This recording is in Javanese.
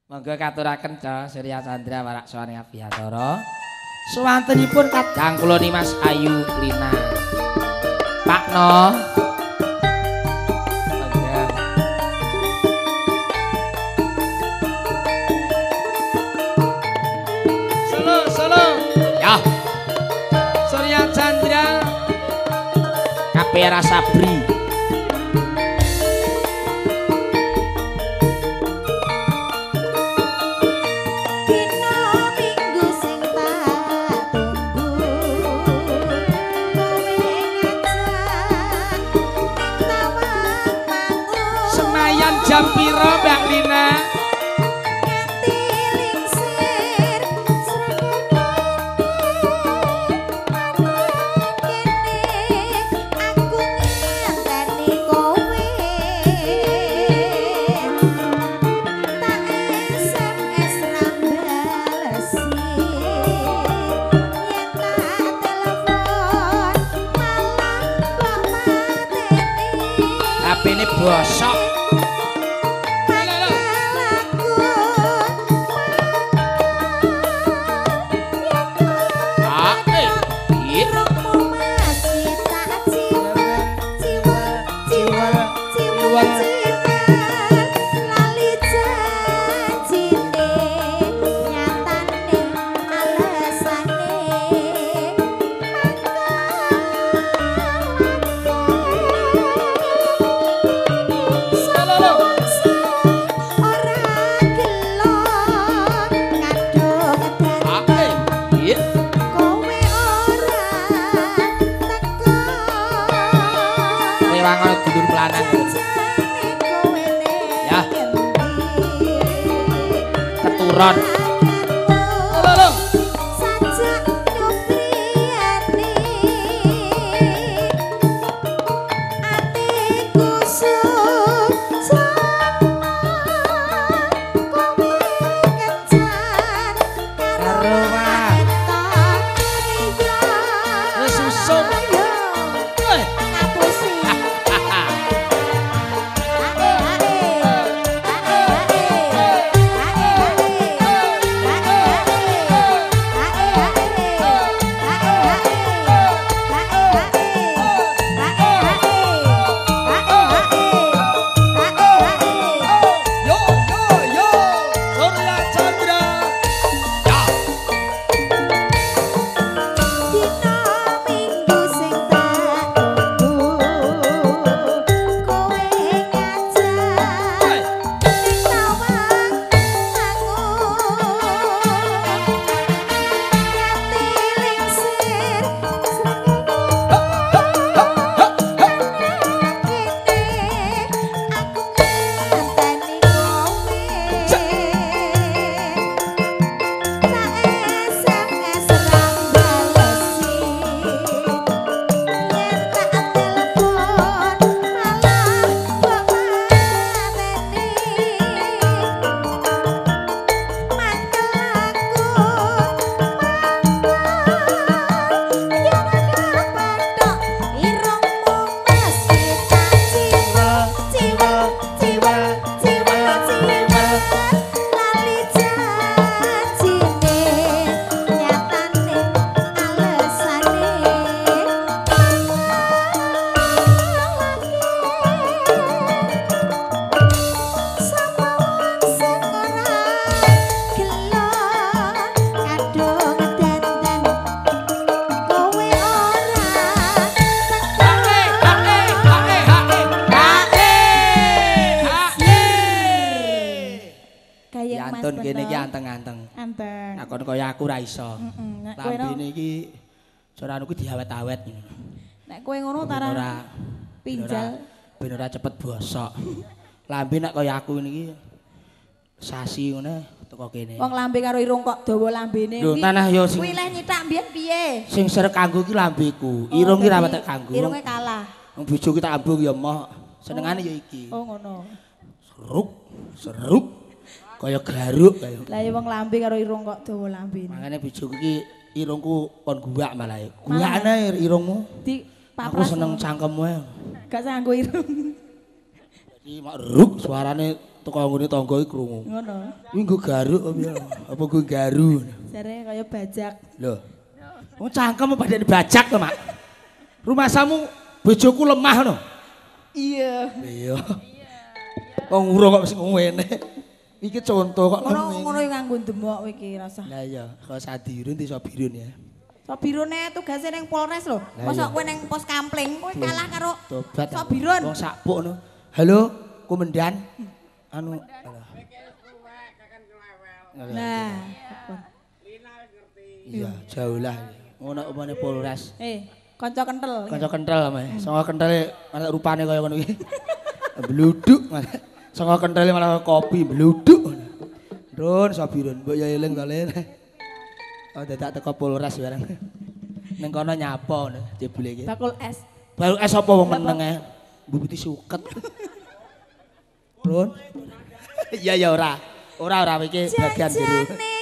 Monggo katuraken Ca Surya Chandra Warak Swane Abiyatara. Suwantenipun kadang kula Mas Ayu Lina. Pak No. Solo. Ya. Surya Chandra. Kapera Sabri. Jam piro Mbak Lina? HP ini bosok. Ya. Keturun. Antun kene iki anteng-anteng. Anteng. Nek kon kaya aku ra iso. Lambene iki sorane kuwi diawet-awet ngono. Nek kowe ngono tara pinjal ben ora cepet bosok. Lambe nek kaya aku niki sasi ngene teko kene. Wong lambe karo irung kok dawa lambene iki. Lho tanah yo sing kuwi leh nyitak mbiyen piye? Sing ser kanggo ki lambeku. Irung ki ra patek kanggo. Irunge kalah. Wong bojoku tak ambung ya moh. Senengane ya iki. Oh ngono. Seruk. Kaya garuk kaya. Lah ya wong lambe karo irung kok dawa lambene. Makane bojoku iki irungku kon guwak malah. Guwakne irungmu. Di papras. Aku seneng cangkemmu. Gak sanggo irung. Jadi mak ruk suarane teko nggone tangga iki krungu. Ngono. Kuwi nggo garuk apa ya? Apa nggo garu? Jare kaya bajak. Lho. Wong cangkem padha dibajak to, Mak. Rumah samu bojoku lemah ngono. Iya. Iya. Wong urung kok wis ngene. Iki contoh kok ngono yo nganggo demok iki rasa. Lah iya, kok Sadirun di Sobirun ya. Sobirune tugase ning Polres lho. Mosok kowe ning pos kampling kowe kalah karo Sobirun. Wong sakpuk no. Halo, Komandan. Anu Nah, iya, jauh lah. Ngono omane Polres. Kanca kentel. Kanca kentel mae. Songo kentele ana rupane kaya ngono iki. Bluduk. Songo kentele malah kopi bluduk. Drun Sobirun, mbok ya eling to Le. Oh, dadak teko Polres bareng. Ning kono nyapa ngono jebule iki. Bakul es. Bakul es apa wong meneng ae. Mbubuti suket. Drun. Iya ya ora. Ora iki bagian jero.